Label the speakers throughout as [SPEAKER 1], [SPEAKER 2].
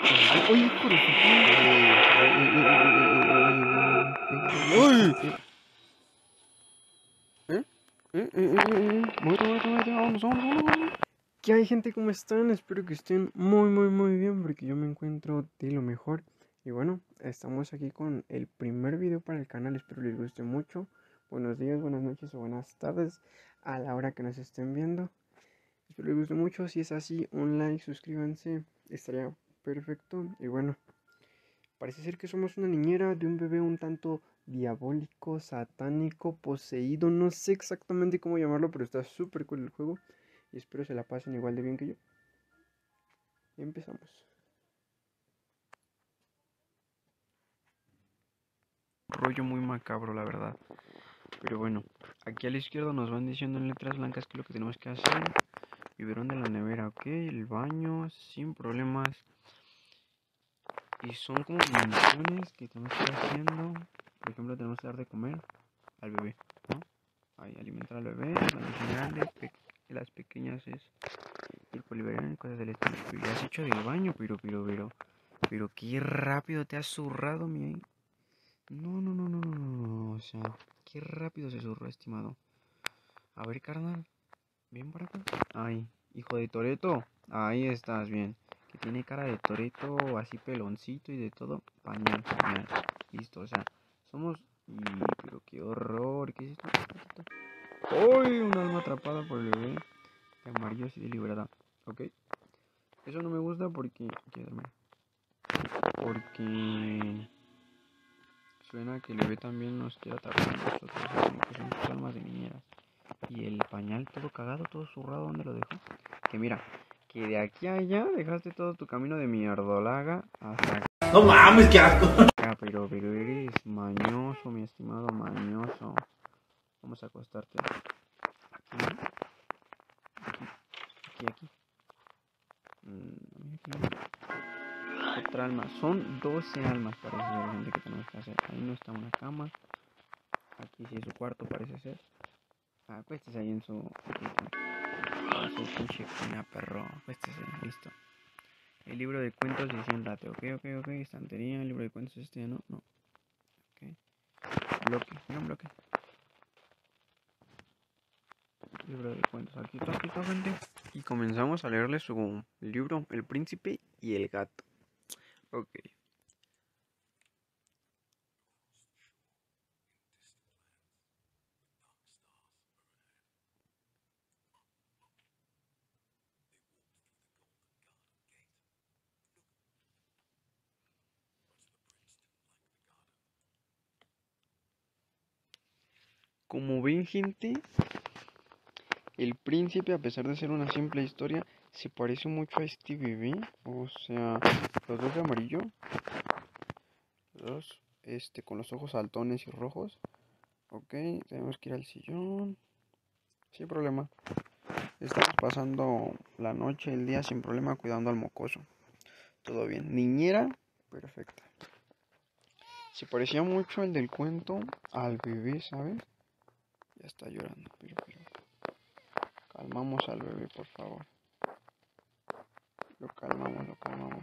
[SPEAKER 1] Ay, oye, hijo de su ¡Ay! Muévete, vámonos, vámonos. ¿Qué hay, gente? ¿Cómo están? Espero que estén muy bien, porque yo me encuentro de lo mejor. Y bueno, estamos aquí con el primer video para el canal, espero les guste mucho. Buenos días, buenas noches o buenas tardes a la hora que nos estén viendo. Espero les guste mucho, si es así, un like, suscríbanse, estaría perfecto. Y bueno, parece ser que somos una niñera de un bebé un tanto diabólico, satánico, poseído. No sé exactamente cómo llamarlo, pero está súper cool el juego. Y espero se la pasen igual de bien que yo. Y empezamos. Rollo muy macabro, la verdad. Pero bueno, aquí a la izquierda nos van diciendo en letras blancas qué es lo que tenemos que hacer. Biberón de la nevera, ok. El baño, sin problemas. Y son como dimensiones que tenemos que ir haciendo. Por ejemplo, tenemos que dar de comer al bebé, ¿no? Ahí, alimentar al bebé, baños generales, las pequeñas es ir por liberar cosas del estilo. Pero ya has hecho del baño, pero qué rápido te has zurrado, mi. No, o sea, qué rápido se zurró, estimado. A ver, carnal, ven para acá. Ay, hijo de Toreto, ahí estás bien. Que tiene cara de Toreto, así peloncito y de todo. Pañal. Listo, o sea, somos. Y, pero qué horror, ¿qué es esto? ¡Uy! Un alma atrapada por el bebé. De amarillo así deliberada. ¿Ok? Eso no me gusta porque. Porque. Suena que el bebé también nos quiere atrapar a nosotros. Como que son sus almas de niñeras. Y el pañal todo cagado, todo zurrado, ¿dónde lo dejó? Que mira, que de aquí a allá dejaste todo tu camino de mierdolaga hasta acá.
[SPEAKER 2] No mames, qué asco.
[SPEAKER 1] Pero eres mañoso, mi estimado, mañoso. Vamos a acostarte. Aquí, ¿no? Aquí. Otra alma. Son 12 almas, parece ser, gente, que tenemos que hacer. Ahí no está una cama. Aquí sí es su cuarto, parece ser. Acuéstese ahí en su pinche cuna, perro. Acuéstese, listo. El libro de cuentos y siéntate, ok. Estantería, el libro de cuentos no. Ok. Bloque, mira un bloque. Libro de cuentos, aquí está, gente. Y comenzamos a leerle su libro, El Príncipe y el Gato. Ok. Como ven, gente, el príncipe, a pesar de ser una simple historia, se parece mucho a este bebé. O sea, los dos de amarillo, los dos, con los ojos saltones y rojos. Ok, tenemos que ir al sillón. Sin problema. Estamos pasando la noche, el día sin problema, cuidando al mocoso. Todo bien. Niñera, perfecta. Se parecía mucho el del cuento al bebé, ¿sabes? Ya está llorando, pero. Calmamos al bebé, por favor. Lo calmamos.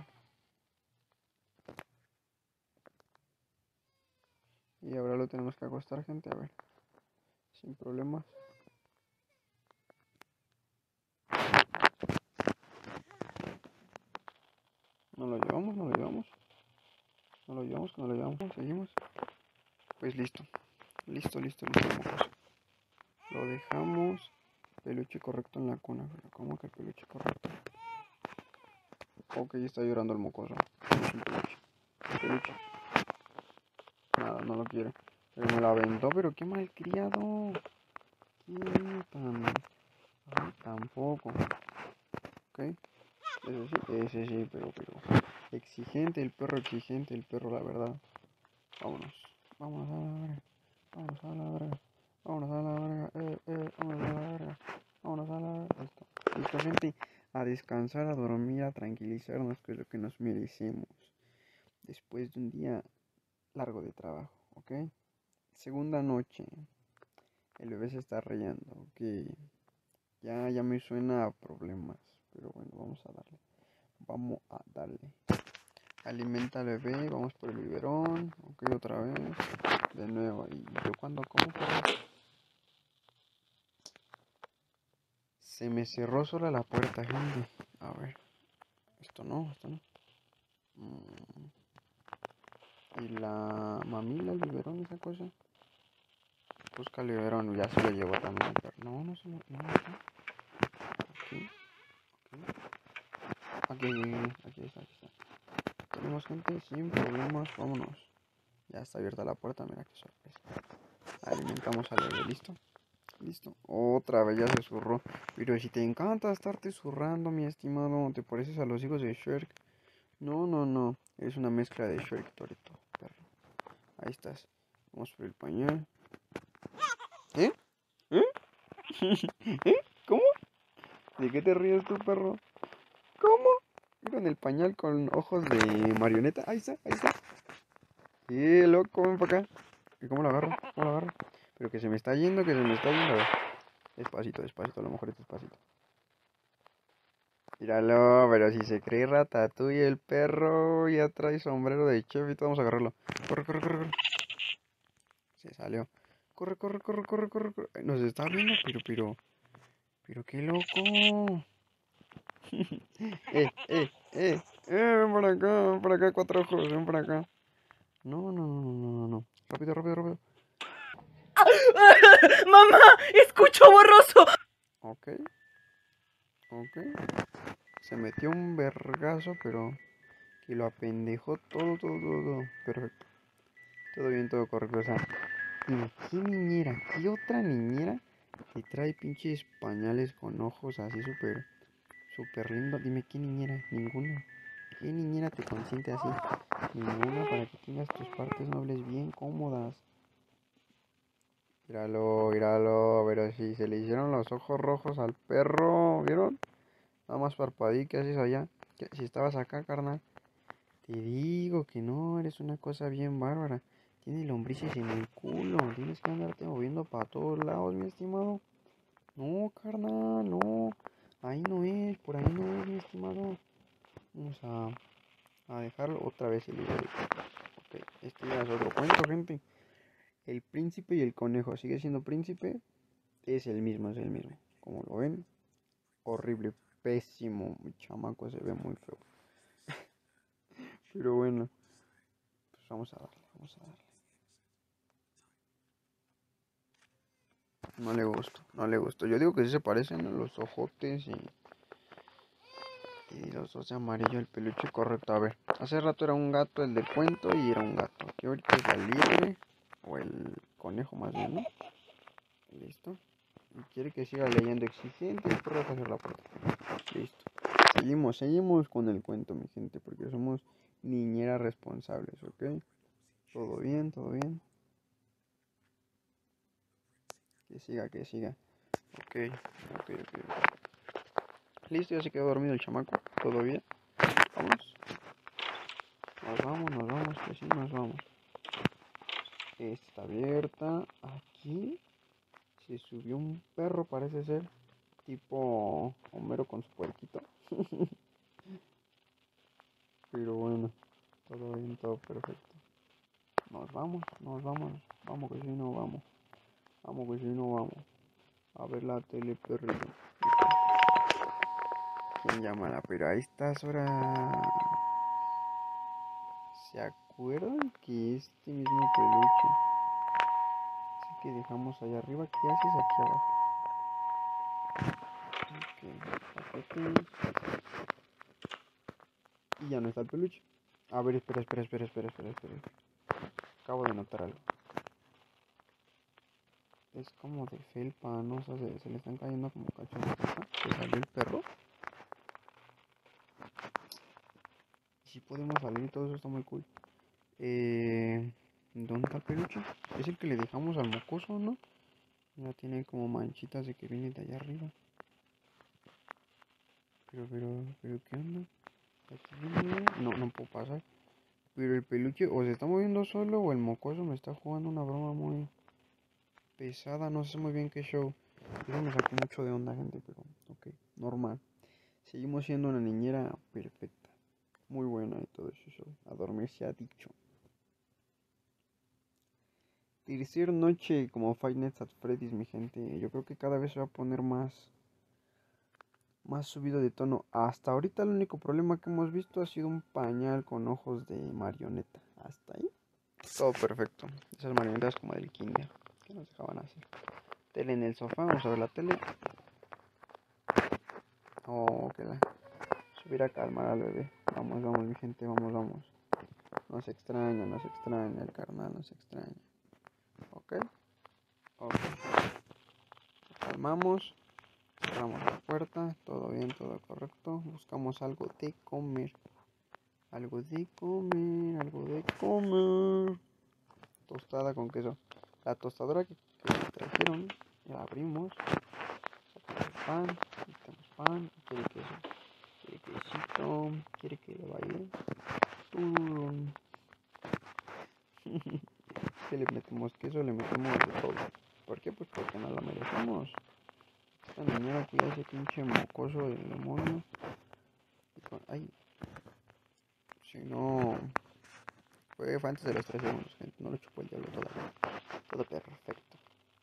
[SPEAKER 1] Y ahora lo tenemos que acostar, gente, a ver. Sin problemas. ¿No lo llevamos? Que no lo llevamos. Seguimos. Pues listo. Listo, mocoso. Lo dejamos. Peluche correcto en la cuna. Pero ¿cómo que el peluche correcto? Ok, está llorando el mocoso. Peluche. Nada, no lo quiere. Pero me lo aventó, pero qué malcriado. ¿Qué tan? Ay, tampoco. Ok. Ese sí, pero. Exigente, el perro exigente, el perro, la verdad. Vámonos. Vámonos a la verga. Vámonos a la verga. Vámonos a la verga. Vámonos a la verga. Vámonos a la verga. Listo, gente. A descansar, a dormir, a tranquilizarnos, que es lo que nos merecemos. Después de un día largo de trabajo, ¿ok? Segunda noche. El bebé se está rayando, ok. Ya me suena a problemas. Pero bueno, vamos a darle. Alimenta al bebé, vamos por el biberón. Ok, otra vez. De nuevo. ¿Y yo cuando como, perro? Se me cerró sola la puerta, gente. A ver. Esto no, esto no. Y la mamila, el biberón, esa cosa. Busca el biberón, ya se lo llevó también. Pero no, no se lo. No, no. Aquí, aquí está, aquí está. Tenemos gente sin problemas, vámonos. Ya está abierta la puerta, mira qué sorpresa. Alimentamos al bebé, ¿listo? Listo. Otra vez ya se zurró. Pero si te encanta estarte zurrando, mi estimado, te pareces a los hijos de Shrek. No, no, no. Es una mezcla de Shrek y Toretto, perro. Ahí estás. Vamos por el pañal. ¿Eh? ¿Eh? ¿Eh? ¿Cómo? ¿De qué te ríes tú, perro? ¿Cómo? Mira en el pañal con ojos de marioneta. Ahí está, ahí está. Loco, ven para acá. ¿Y cómo lo agarro? ¿Cómo lo agarro? Pero que se me está yendo, que se me está yendo. A ver. Despacito, despacito, a lo mejor es despacito. Míralo, pero si se cree Ratatouille el perro, ya trae sombrero de chef y todo, vamos a agarrarlo. Corre, corre, corre, corre. Se salió. Corre, corre, corre, corre, corre, corre. Nos está viendo, pero qué loco. Ven por acá, cuatro ojos, ven por acá. No, no, no, no, no, no. Rápido, rápido, rápido.
[SPEAKER 2] ¡Mamá! ¡Escucho borroso!
[SPEAKER 1] Ok, ok. Se metió un vergazo, pero que lo apendejó todo, todo, todo, todo. Perfecto. Todo bien, todo correcto. O sea, dime, ¿qué niñera? ¿Qué otra niñera que trae pinches pañales con ojos así súper, súper lindo? Dime, ¿qué niñera? Ninguna. ¿Qué niñera te consiente así? Ninguna, para que tengas tus partes nobles bien cómodas. Míralo, míralo, pero si se le hicieron los ojos rojos al perro, ¿vieron? Nada más parpadeí, ¿qué haces allá? Si estabas acá, carnal. Te digo que no, eres una cosa bien bárbara. Tienes lombrices en el culo. Tienes que andarte moviendo para todos lados, mi estimado. No, carnal, no. Ahí no es, por ahí no es, mi estimado. Vamos a dejarlo otra vez el video. Ok, este ya es otro cuento, gente. El príncipe y el conejo. ¿Sigue siendo príncipe? Es el mismo, es el mismo. Como lo ven, horrible, pésimo. Mi chamaco se ve muy feo. Pero bueno, pues vamos a darle, vamos a darle. No le gustó, no le gustó. Yo digo que sí se parecen a los ojotes y los dos de amarillo, el peluche correcto. A ver, hace rato era un gato el del cuento y era un gato. Aquí ahorita es la liebre o el conejo más bien, ¿no? Listo. Y quiere que siga leyendo exigente y después hacer la puerta. Listo. Seguimos con el cuento, mi gente, porque somos niñeras responsables, ¿ok? Todo bien, todo bien. Que siga, que siga. Ok, ok, ok. Listo, ya se quedó dormido el chamaco. Todo bien. Vamos. Nos vamos, que sí, nos vamos. Esta está abierta. Aquí se subió un perro, parece ser. Tipo Homero con su puerquito. Pero bueno, todo bien, todo perfecto. Nos vamos, vamos que si no vamos. Vamos que si no vamos. A ver la tele, perrito. ¿Quién llamará? Pero a estas horas... ¿Se acuerdan que este mismo peluche es el que dejamos allá arriba? ¿Qué haces aquí abajo? Ok, paquetes. Y ya no está el peluche. A ver, espera. Acabo de notar algo. Es como de felpa, ¿no? O sea, se le están cayendo como cachos de felpa. Se salió el perro. Y si podemos salir y todo eso está muy cool. ¿Dónde está el peluche? Es el que le dejamos al mocoso, ¿no? Ya tiene como manchitas de que viene de allá arriba. Pero, ¿qué onda? Aquí viene... No, no puedo pasar. Pero el peluche o se está moviendo solo o el mocoso me está jugando una broma muy pesada. No sé muy bien qué show. Eso me sacó mucho de onda, gente, pero ok, normal. Seguimos siendo una niñera perfecta. Muy buena y todo eso. A dormir se ha dicho. Tercer noche como Five Nights at Freddy's, mi gente. Yo creo que cada vez se va a poner más subido de tono. Hasta ahorita el único problema que hemos visto ha sido un pañal con ojos de marioneta. Hasta ahí. Todo perfecto. Esas marionetas como del kinder que nos dejaban hacer. Tele en el sofá. Vamos a ver la tele. Oh, que la... Subir a calmar al bebé. Vamos, vamos, mi gente. Vamos, vamos. Nos extraña el carnal, nos extraña. Ok. Ok. Calmamos. Cerramos la puerta. Todo bien, todo correcto. Buscamos algo de comer. Algo de comer. Algo de comer. Tostada con queso. La tostadora que trajeron. La abrimos. Sacamos pan. Metemos pan. Quiere queso. Quiere quesito. Quiere que le vaya. Que le metemos queso, le metemos de todo. ¿Por qué? Pues porque no la merecemos. Esta niñera que ya ese pinche mocoso del demonio. Ay. Si no. Fue antes de los 3 segundos, gente. No lo chupó el diablo todavía. Todo perfecto.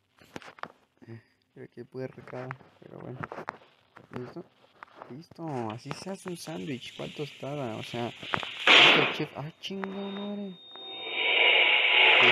[SPEAKER 1] Creo que pude recabar, pero bueno. ¿Listo? Listo. Así se hace un sándwich. ¿Cuál tostada? O sea, el chef. ¡Ay, chinga madre! ¿Qué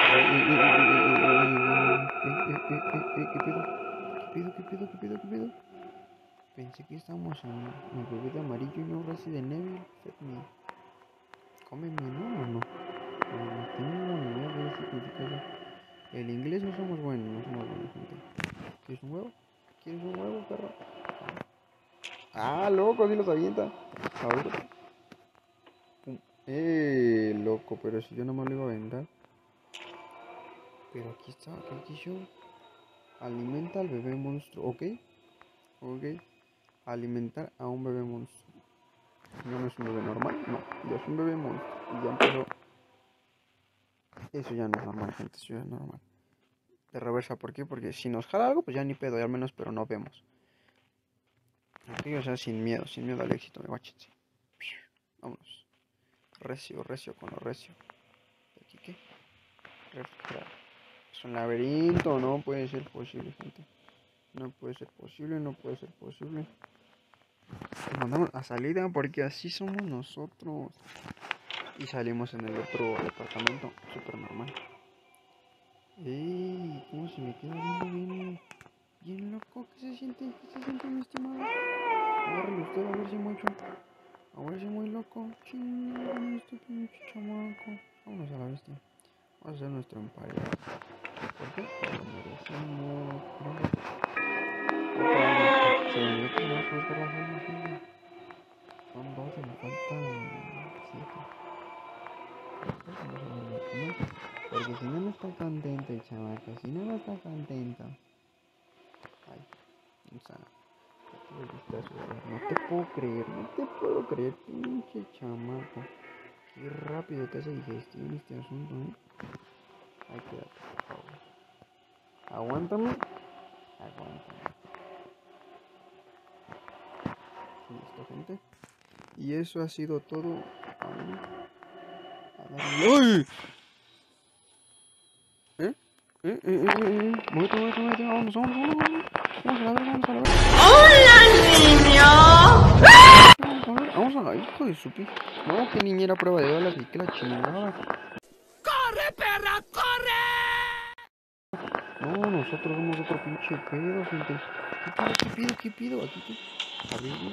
[SPEAKER 1] pedo? Pensé que estábamos en el bebé de amarillo y no Resident Evil. Cómeme, ¿no? ¿O no? No tengo ni idea de qué significa eso. El inglés no somos buenos, gente. ¿Quieres un huevo? ¿Quieres un huevo, perro? Ah, loco, sí los avienta. A ver. Loco, pero si yo nomás lo iba a aventar. Pero aquí está, aquí dice alimenta al bebé monstruo, ¿ok? Alimentar a un bebé monstruo. No es un bebé normal, no, ya es un bebé monstruo. Y ya empezó. Eso ya no es normal, gente, eso ya es normal. De reversa, ¿por qué? Porque si nos jala algo, pues ya ni pedo, ya al menos, pero no vemos. Ok, o sea, sin miedo al éxito, me guachete. Vámonos. Recio con lo recio. ¿Aquí qué? Refrescar. Es un laberinto, no puede ser posible, gente. No puede ser posible. Nos mandamos a salida porque así somos nosotros. Y salimos en el otro departamento, súper normal. ¡Ey! ¿Cómo se me queda viendo bien loco? ¿Qué se siente, mi estimado? Agárrelo usted a ver si mucho. A ver si muy loco. Chingón, este pinche chamaco. Vámonos a la bestia. Vamos a hacer nuestro emparedado. ¿Por qué? Porque merecemos. Se me olvidó que tenemos que buscar las almas, gente. Son 12, me faltan 7. Porque si no, no está contento el chamaco. Si no, no está contento. Ay, o sea, no te puedo creer, pinche chamaco. Qué rápido te hace digestión este asunto, Ay, quédate, por favor. Aguántame. Listo, gente. Y eso ha sido todo. ¡Uy! Muévete, vamos a la verga.
[SPEAKER 2] ¡Hola, niño!
[SPEAKER 1] Vamos a la hijo de su pi. No, que niñera prueba de balas y que la chingada.
[SPEAKER 2] ¡Corre, perra, corre!
[SPEAKER 1] No, nosotros somos otro pinche pedo, gente. ¿Qué pido? Aquí qué. Arriba.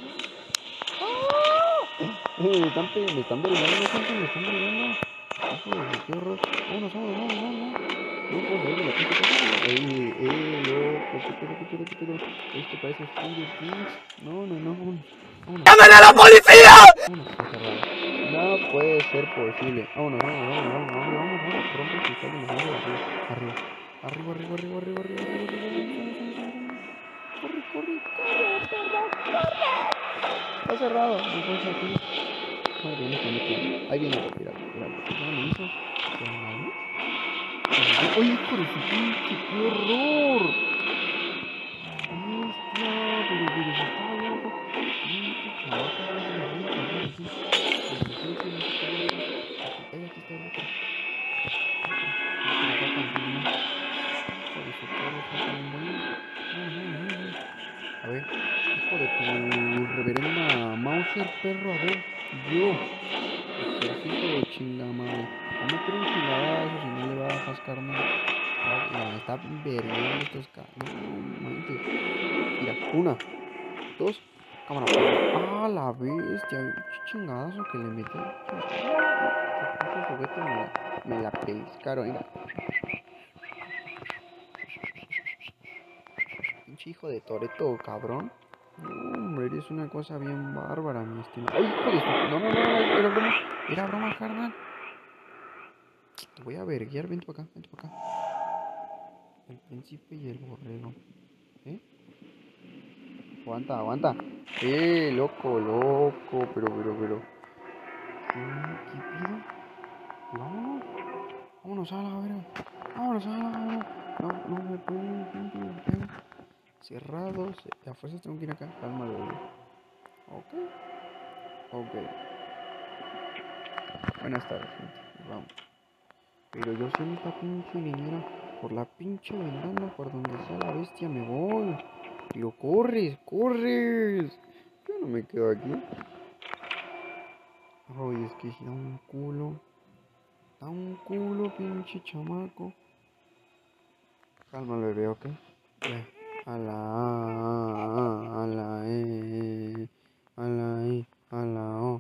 [SPEAKER 1] Me están derivando, gente, Hijo de qué horror. Vámonos. No puedo salir de la pinche casa. Loco, qué pedo. Esto parece Stranger Things. No. Vámonos.
[SPEAKER 2] ¡Llamen a la policía!
[SPEAKER 1] Vámonos, está cerrado. No puede ser posible. Vámonos. Rompe el cristal y nos vamos arriba. Arriba. Corre. Está cerrado. No puede ser aquí. Madre mía, está metiendo. Ahí viene, míralo. ¿Cómo lo hizo? ¿Con la luz? ¡Ay, hijo de su pinche! ¡Qué horror! Bestia, pero si estaba loco. Pinche chamaco, no sé qué era. Aquí está el otro. Por acá también. Hijo de su perro, falta un buen. Vámonos. A ver, hijo de tu reverenda Mauser, perro, a ver. Yo, exorcizo de chingamadre. Va a meter un chingadazo si no le bajas, carnal. Mira, me está vergueando estos No manches. Mira, una, dos, cámara, perro. ¡Ah, la bestia! Chingadazo que le metí. Qué pinche juguete me la pellizcaron. Mira. Pinche hijo de Toreto, cabrón. No, hombre, eres una cosa bien bárbara, mi estimado. ¡Ay, hijo de su... No, era broma. Era broma, carnal. Te voy a verguiar, vente para acá. El príncipe y el borrego. ¿Eh? Aguanta. Loco. Pero. ¿Qué pido? Y vámonos a la verga. No me puedo, gente. Cerrados. A fuerzas tengo que ir acá. Calma, bebé. Ok. Buenas tardes, gente. Vamos. Pero yo soy esta pinche niñera. Por la pinche ventana, por donde sea la bestia, me voy. Pero corres. Yo no me quedo aquí. Ay, es que si da un culo. Pinche chamaco. Calma, bebé, ¿ok? Ya. A la E. A la O.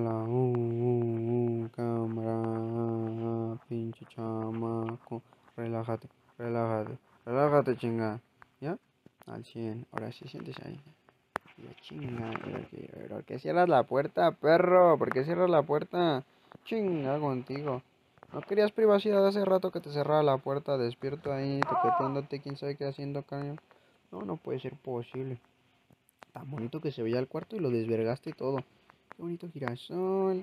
[SPEAKER 1] Cámara. Pinche chamaco. Relájate, chinga. ¿Ya? Al 100. Ahora sí, siéntese ahí. Ya chinga. ¿Por qué cierras la puerta, perro? ¿Por qué cierras la puerta? Chinga contigo. ¿No querías privacidad hace rato que te cerrara la puerta? Despierto ahí, toqueteándote, quién sabe qué haciendo, caño. No puede ser posible. Tan bonito que se veía el cuarto y lo desvergaste y todo. Qué bonito girasol.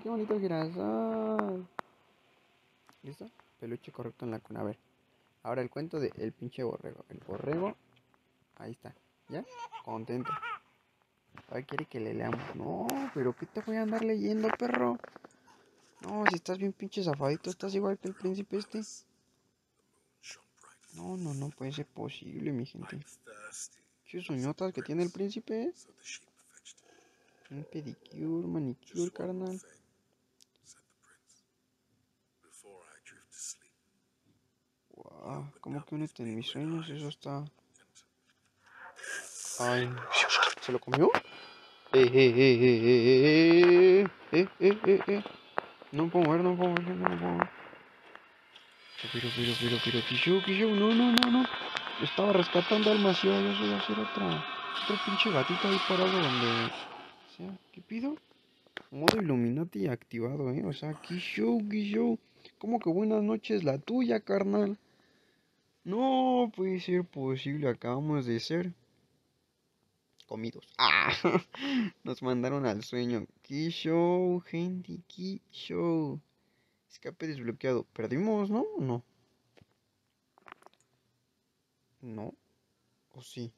[SPEAKER 1] ¿Listo? Peluche correcto en la cuna. A ver. Ahora el cuento de el pinche borrego. El borrego. Ahí está. ¿Ya? Contento. Ahora quiere que le leamos. No, pero ¿qué te voy a andar leyendo, perro? No, si estás bien pinche zafadito, estás igual que el príncipe este. No puede ser posible, mi gente. ¿Qué uñotas que tiene el príncipe? Un pedicure, manicure, carnal. Wow, ¿cómo que únete en mis sueños? Eso está... Ay, ¿se lo comió? No puedo mover. Pero, ¿qué show? No. Estaba rescatando almas y yo soy a hacer otro pinche gatito ahí parado donde sea. ¿Qué pido? Modo Illuminati activado, O sea, ¿qué show? ¿Cómo que buenas noches la tuya, carnal? No puede ser posible, acabamos de ser comidos. Nos mandaron al sueño. ¿Qué show, gente? ¿Qué show? Escape desbloqueado. ¿Perdimos, no? No. ¿O sí?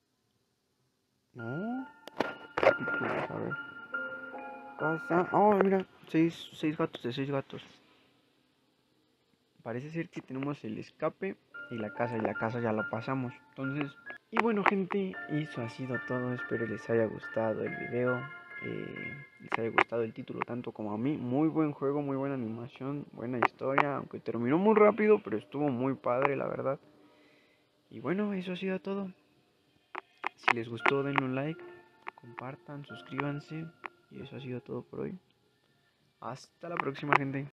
[SPEAKER 1] No. A ver. Casa. Oh, mira. Seis gatos de 6 gatos. Parece ser que tenemos el escape y la casa ya lo pasamos. Entonces, y bueno, gente, eso ha sido todo. Espero les haya gustado el video. Les haya gustado el título tanto como a mí. Muy buen juego, muy buena animación, buena historia. Aunque terminó muy rápido, pero estuvo muy padre, la verdad. Y bueno, eso ha sido todo. Si les gustó, denle un like, compartan, suscríbanse. Y eso ha sido todo por hoy. Hasta la próxima, gente.